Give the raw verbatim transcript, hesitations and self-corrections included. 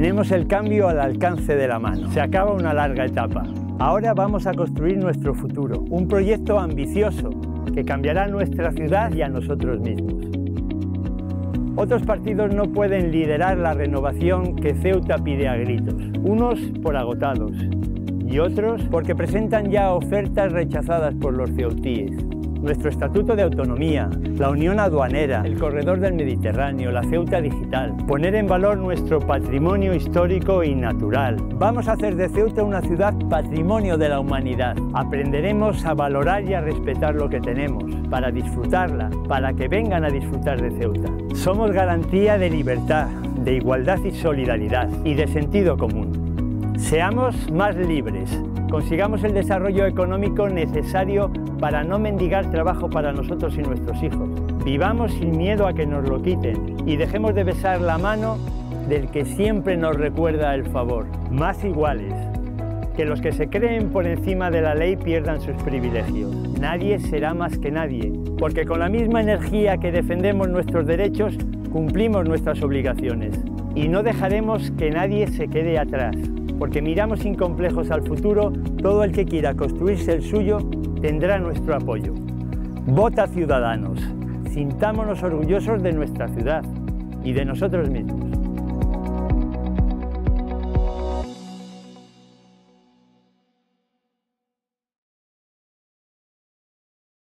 Tenemos el cambio al alcance de la mano. Se acaba una larga etapa. Ahora vamos a construir nuestro futuro, un proyecto ambicioso que cambiará nuestra ciudad y a nosotros mismos. Otros partidos no pueden liderar la renovación que Ceuta pide a gritos, unos por agotados y otros porque presentan ya ofertas rechazadas por los ceutíes. Nuestro Estatuto de Autonomía, la Unión Aduanera, el Corredor del Mediterráneo, la Ceuta Digital. Poner en valor nuestro patrimonio histórico y natural. Vamos a hacer de Ceuta una ciudad patrimonio de la humanidad. Aprenderemos a valorar y a respetar lo que tenemos, para disfrutarla, para que vengan a disfrutar de Ceuta. Somos garantía de libertad, de igualdad y solidaridad, y de sentido común. Seamos más libres. Consigamos el desarrollo económico necesario para no mendigar trabajo para nosotros y nuestros hijos. Vivamos sin miedo a que nos lo quiten y dejemos de besar la mano del que siempre nos recuerda el favor. Más iguales. Que los que se creen por encima de la ley pierdan sus privilegios. Nadie será más que nadie, porque con la misma energía que defendemos nuestros derechos, cumplimos nuestras obligaciones. Y no dejaremos que nadie se quede atrás. Porque miramos sin complejos al futuro, todo el que quiera construirse el suyo tendrá nuestro apoyo. Vota Ciudadanos, sintámonos orgullosos de nuestra ciudad y de nosotros mismos.